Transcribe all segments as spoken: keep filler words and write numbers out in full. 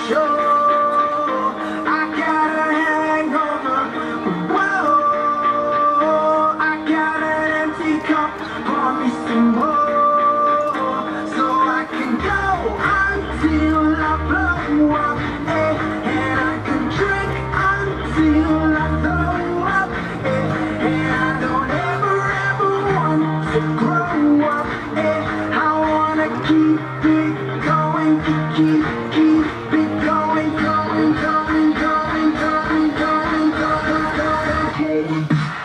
sure. I got a hangover. Whoa, I got an empty cup. Pour me some more, so I can go until I blow up. Eh, and I can drink until I throw up. Eh, and I don't ever ever want to grow up. Eh, I wanna keep it going, keep, keep it going, going, going, going, going, going, going, going.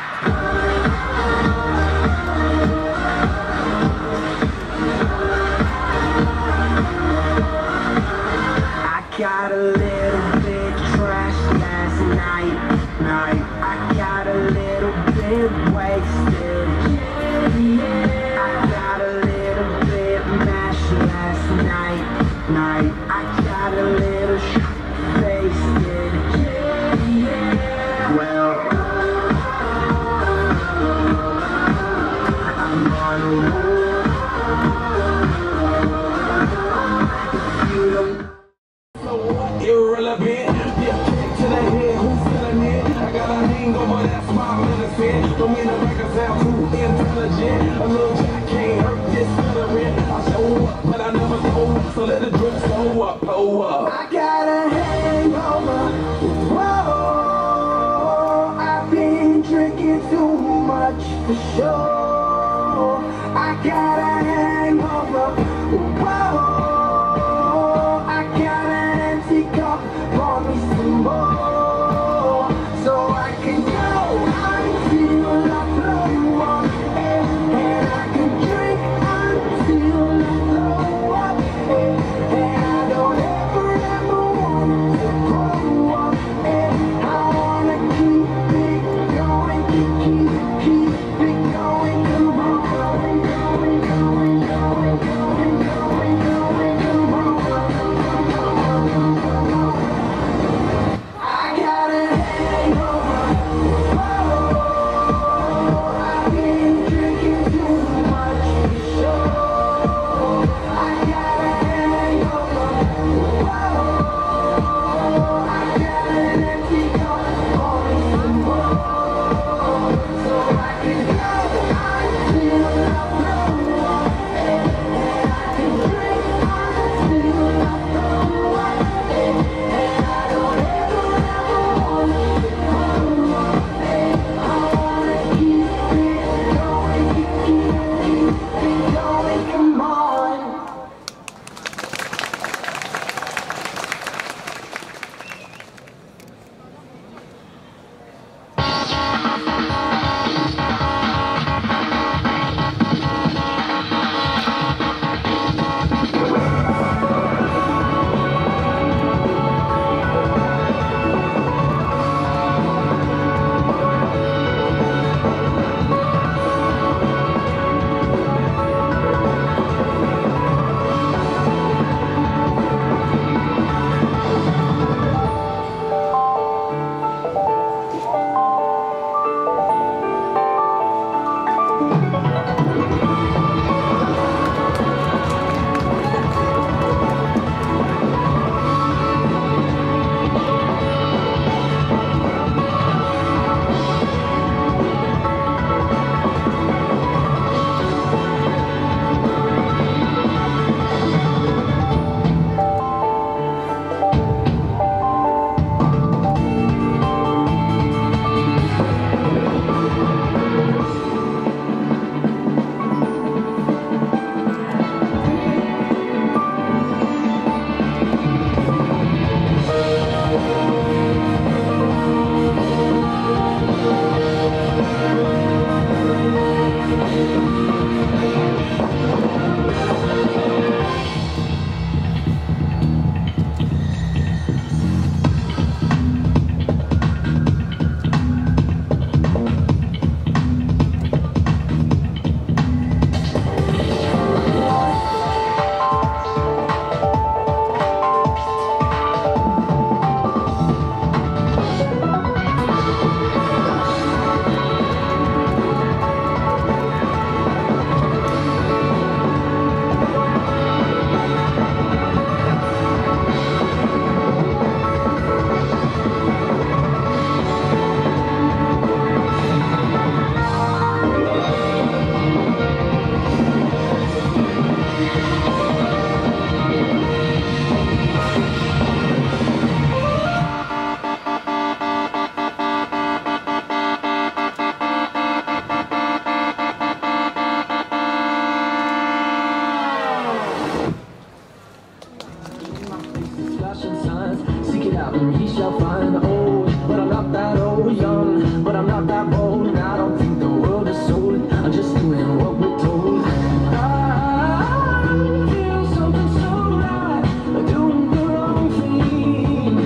I got a little bit trashed last night, night. I got a little bit wasted. I got a little bit mashed last night, night. I got a little sh**faced. Well, I'm on a roll. If you don't irrelevant, yeah, kick to the head, who's selling it? I got a hangover, that's my medicine. Don't mean to make us sound too intelligent. A little jack can't hurt this celebrant. I show up, but I never go up, so let the drip slow up, blow up. I got a hangover. Whoa, I've been drinking too much for sure. I got a hangover. Whoa, I got an empty cup. Pour me some more, so I can go until I blow up. Eh, and I can drink until I throw up. Eh, and I don't ever ever flashing signs. Seek it out and he shall find. Old, but I'm not that old. Young, but I'm not that bold. And I don't think the world is sold. I'm just doing what we're told. I feel something so right, doing the wrong thing.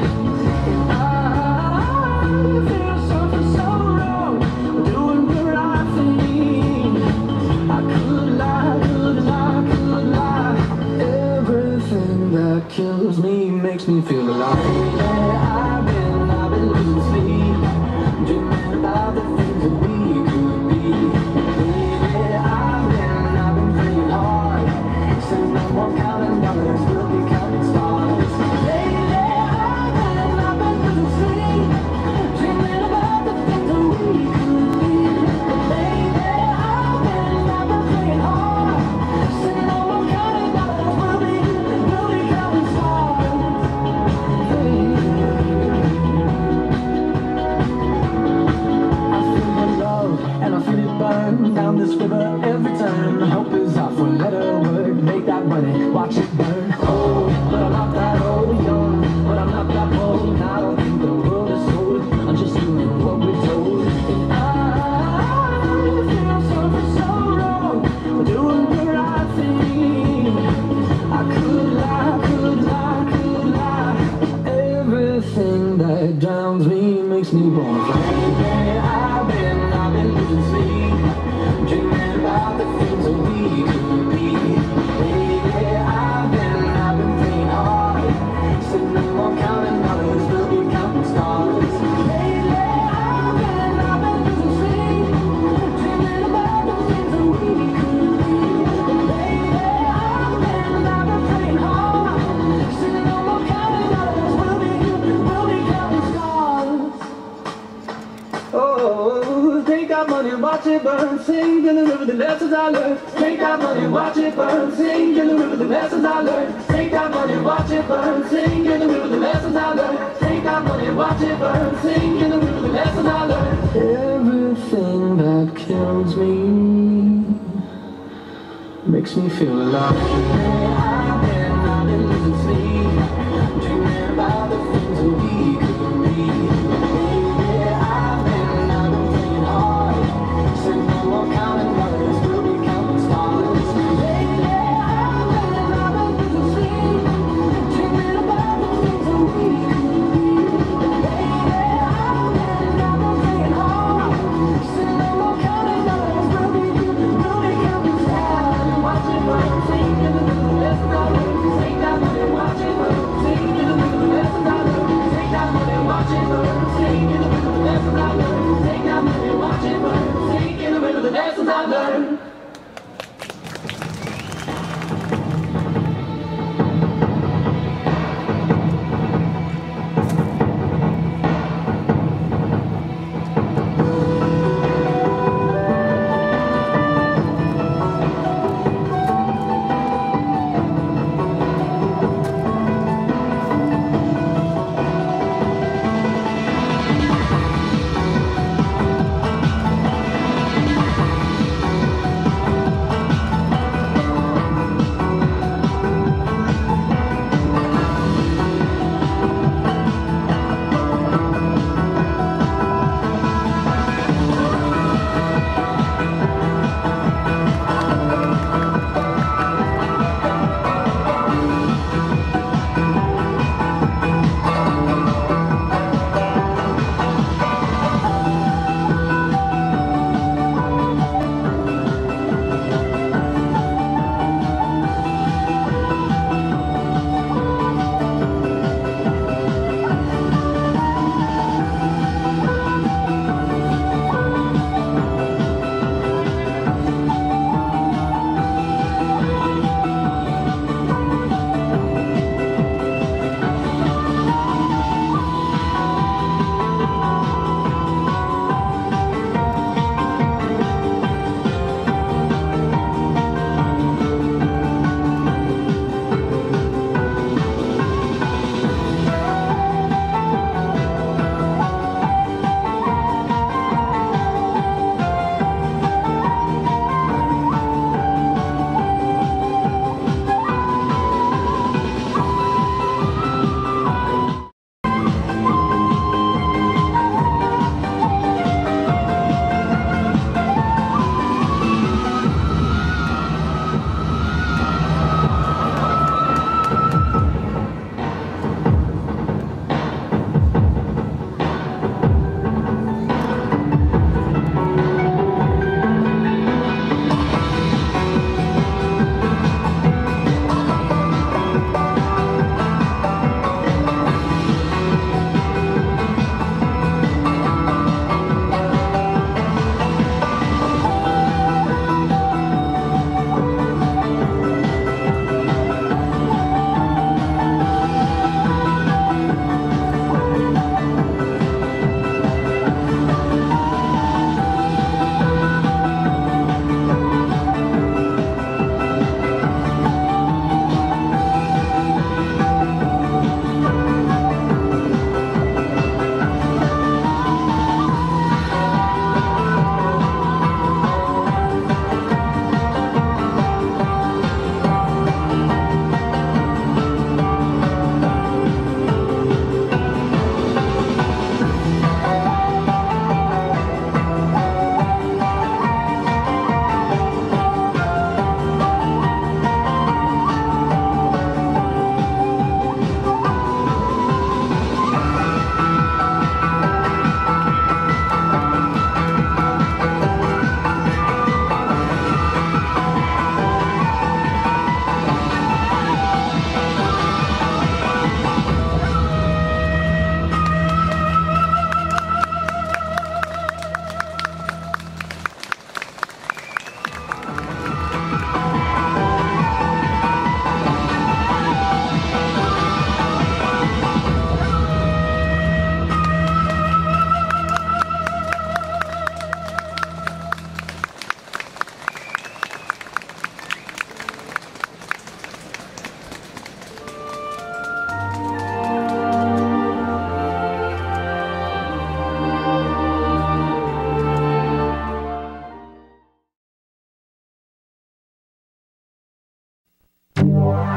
I feel something so wrong, doing the right thing. I could lie, could lie, could lie. Everything that kills me makes me feel alive. Yeah, I've been, I've been losing sleep, dreaming about the things that we could be. Yeah, I've been, I've been playing hard, saying no more counting dollars, we'll be counting stars. Lately, I've been, I've been losing sleep, dreaming about the things that we could be. Lately, I've been, I've been playing hard, saying no more counting dollars, we'll be, we'll be counting stars. I feel the love and I feel it burn down this river every turn. Hope is out for letter word, make that money, watch it burn. Old, but I'm not that old. Young, but I'm not that bold. And I don't think the world is sold. I'm just doing what we're told. And I feel something so wrong for doing the right thing. I could lie, could lie, could lie. Everything that drowns me makes me born. Baby, I've been, I've been losing sleep, dreaming about the things that we could be. Baby, I've been, I've been playing hard, said no more counting dollars, we'll be counting stars. Lately, I've been, I've been losing sleep, dreaming about the things that we could be. Baby, I've been, I've been playing hard, said no more counting dollars, we'll be, we'll be counting stars. Oh, take that money, watch it burn, sing in the river the lessons I learned. Take that money, watch it burn, sing in the river the lessons I learned. Take that money, watch it burn, sing in the river the lessons I learned. Take that money, watch it burn, sing in the river the lessons I learned. Everything that kills me makes me feel alive. I've been, I've been losing sleep, dreaming about the things that we could be. Baby, I've been, I've been playing hard, said no more counting dollars, we'll be counting stars. Lately, I've been, I've been losing sleep, dreaming about the things that we could be. Baby, I've been, I've been playing hard, said no more counting dollars, we'll be, we'll be counting stars. Watch it burn, sing in the river, the lessons I learned. Take that money, watch it burn, sing in the river, the lessons I learned. Bye.